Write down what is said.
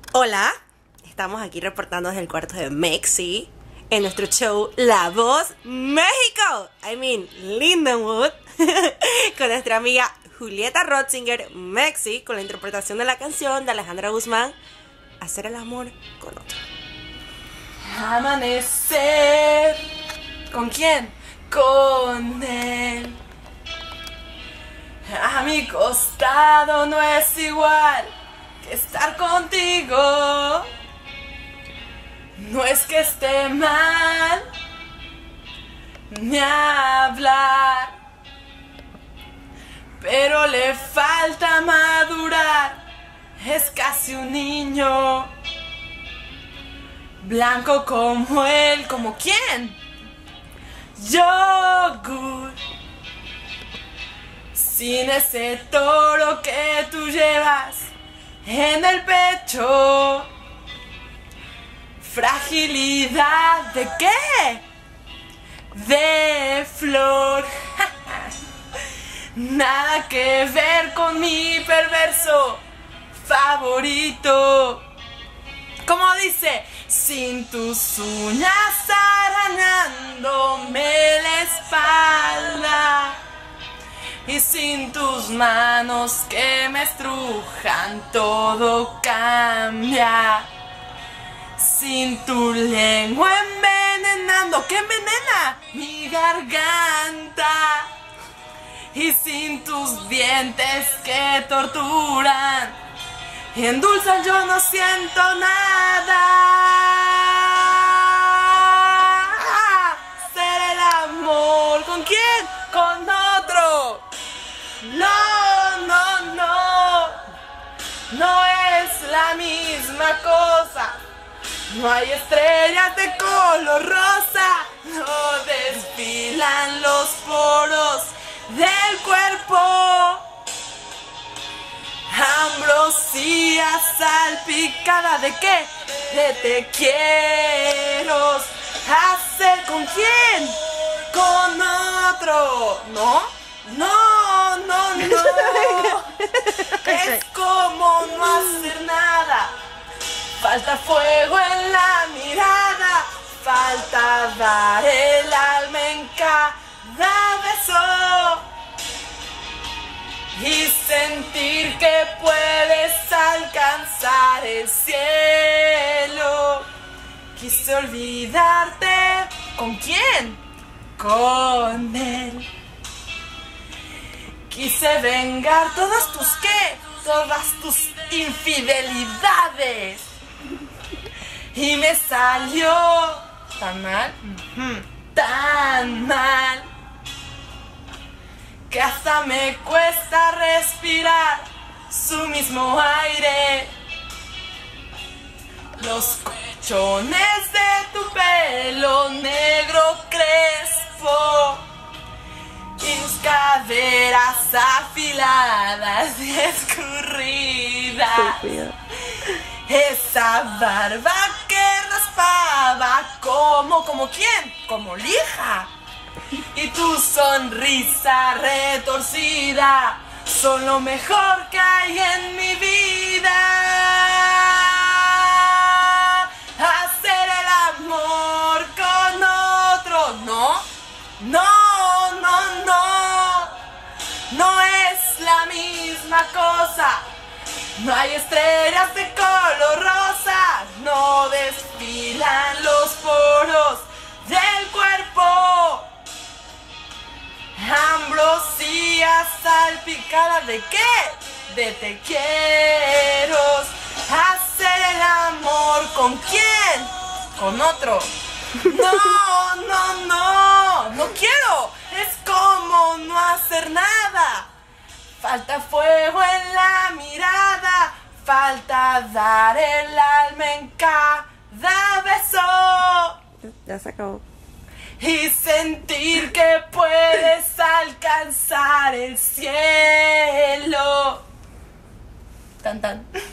Hola, estamos aquí reportando desde el cuarto de Mexi en nuestro show La Voz México, Lindenwood, con nuestra amiga Julieta Rotzinger, Mexi, con la interpretación de la canción de Alejandra Guzmán, Hacer el amor con otro. Amanecer. ¿Con quién? Con él. A mi costado no es igual que estar contigo. No es que esté mal ni hablar, pero le falta madurar. Es casi un niño, blanco como él. ¿Como quién? Yogur, sin ese toro que tú llevas en el pecho. Fragilidad ¿de qué? De flor. Nada que ver con mi perverso favorito. Como dice, sin tus uñas arañándome la espalda y sin tus manos que me estrujan, todo cambia. Sin tu lengua envenenando, ¿qué envenena? Mi garganta. Y sin tus dientes que torturan y endulzan, yo no siento nada. Hacer el amor, ¿con quién? Con otro. No, no, no, no es la misma cosa. No hay estrellas de color rosa, no desfilan los poros del cuerpo. Ambrosía salpicada ¿de qué? De te quiero. ¿Hacer con quién? Con otro. ¿No? No, no, no. Es como no hacer nada. Falta fuego en la mirada, falta dar el alma en cada beso y sentir que puedes alcanzar el cielo. Quise olvidarte. ¿Con quién? Con él. Quise vengar todas tus ¿qué? Todas tus infidelidades. Y me salió tan mal, tan mal, que hasta me cuesta respirar su mismo aire. Los colchones de tu pelo negro crespo y tus caderas afiladas y escurridas. Esa barba que raspaba como ¿quién? Como lija. Y tu sonrisa retorcida son lo mejor que hay en mi vida. Hacer el amor con otro. No, no, no, no. No es la misma cosa. No hay estrellas de color rosa, no desfilan los poros del cuerpo. Ambrosía salpicada ¿de qué? De te quiero. Hacer el amor ¿con quién? Con otro. No, no, no, no quiero. Es como no hacer nada. Falta fuego en la mirada, falta dar el alma en cada beso. Ya se acabó. Y sentir que puedes alcanzar el cielo. Tan tan.